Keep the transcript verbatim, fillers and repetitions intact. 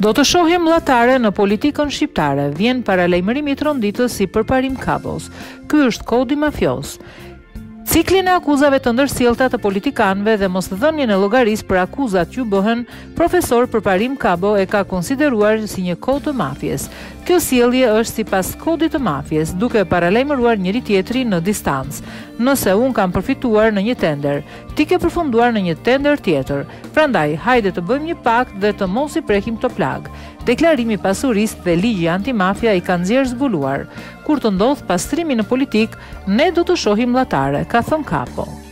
Do të shohim llatare në politikën shqiptare, vjen paralajmërimi i Tronditës si përparim kabos. Ky është kodi mafios. Ciklin e akuzave të ndërsjellta të politikanëve dhe mosdhënien e llogarisë për akuzat që bëhen, profesor përparim Kabo e ka konsideruar si një kod të mafjes. Kjo sjellje është sipas kodit të mafjes, duke paralajmëruar njëri tjetrin në distancë. Nëse unë kam përfituar në një tender, ti ke përfunduar në një tender tjetër. Prandaj, hajde të bëjmë një pakt dhe të mos i prekim të plag. Deklarimi i pasurisë dhe ligji antimafia i kanë nxjerrë zbuluar. Kur të ndodh pastrimi në politik, ne do të shohim llatare, ka thënë Kapo.